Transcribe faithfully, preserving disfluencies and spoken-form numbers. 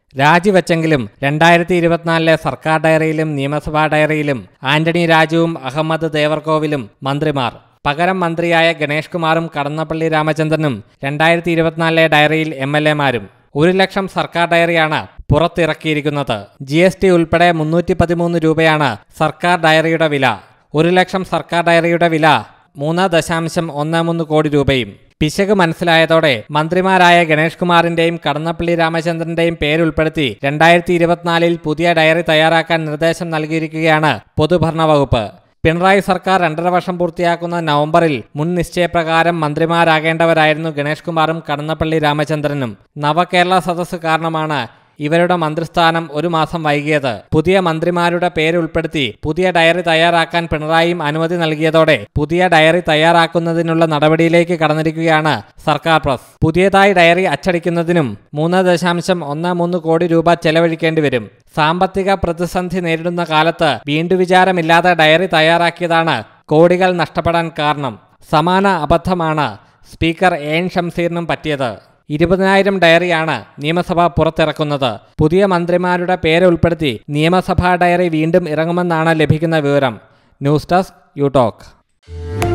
രാജിവെച്ചെങ്കിലും രണ്ടായിരത്തി ഇരുപത്തിനാലിലെ സർക്കാർ ഡയറിയിലും നിയമസഭാ ഡയറിയിലും ആന്റണി രാജുവും അഹമ്മദ് ദേവർകോവിലും മന്ത്രിമാർ. പകരം മന്ത്രിയായ ഗണേഷ് കുമാറും കടന്നപ്പള്ളി രാമചന്ദ്രനും രണ്ടായിരത്തി ഇരുപത്തിനാലിലെ ഡയറിയിൽ എം എൽ എമാരും. ഒരു ലക്ഷം സർക്കാർ ഡയറിയാണ് പുറത്തിറക്കിയിരിക്കുന്നത്. ജി എസ് ടി ഉൾപ്പെടെ മുന്നൂറ്റി പതിമൂന്ന് രൂപയാണ് സർക്കാർ ഡയറിയുടെ വില. ഒരു ലക്ഷം സർക്കാർ ഡയറിയുടെ വില മൂന്ന് ദശാംശം ഒന്ന് മൂന്ന് കോടി രൂപയും. പിശക് മനസ്സിലായതോടെ മന്ത്രിമാരായ ഗണേഷ് കുമാറിന്റെയും കടന്നപ്പള്ളി രാമചന്ദ്രന്റെയും പേരുൾപ്പെടുത്തി രണ്ടായിരത്തി ഇരുപത്തിനാലിൽ പുതിയ ഡയറി തയ്യാറാക്കാൻ നിർദ്ദേശം നൽകിയിരിക്കുകയാണ് പൊതുഭരണ വകുപ്പ്. പിണറായി സർക്കാർ രണ്ടര വർഷം പൂർത്തിയാക്കുന്ന നവംബറിൽ മുൻ നിശ്ചയപ്രകാരം മന്ത്രിമാരാകേണ്ടവരായിരുന്നു ഗണേഷ് കുമാറും കടന്നപ്പള്ളി രാമചന്ദ്രനും. നവകേരള സദസ്സ് കാരണമാണ് ഇവരുടെ മന്ത്രിസ്ഥാനം ഒരു മാസം വൈകിയത്. പുതിയ മന്ത്രിമാരുടെ പേരുൾപ്പെടുത്തി പുതിയ ഡയറി തയ്യാറാക്കാൻ പിണറായിയും അനുമതി നൽകിയതോടെ പുതിയ ഡയറി തയ്യാറാക്കുന്നതിനുള്ള നടപടിയിലേക്ക് കടന്നിരിക്കുകയാണ് സർക്കാർ പ്രസ്. പുതിയതായി ഡയറി അച്ചടിക്കുന്നതിനും മൂന്ന് ദശാംശം ഒന്ന് മൂന്ന് കോടി രൂപ ചെലവഴിക്കേണ്ടി വരും. സാമ്പത്തിക പ്രതിസന്ധി നേരിടുന്ന കാലത്ത് വീണ്ടുവിചാരമില്ലാതെ ഡയറി തയ്യാറാക്കിയതാണ് കോടികൾ നഷ്ടപ്പെടാൻ കാരണം. സമാന അബദ്ധമാണ് സ്പീക്കർ എൻ ഷംസീറിനും പറ്റിയത്. ഇരുപതിനായിരം ഡയറിയാണ് നിയമസഭ പുറത്തിറക്കുന്നത്. പുതിയ മന്ത്രിമാരുടെ പേര് ഉൾപ്പെടുത്തി നിയമസഭാ ഡയറി വീണ്ടും ഇറങ്ങുമെന്നാണ് ലഭിക്കുന്ന വിവരം. News desk you talk.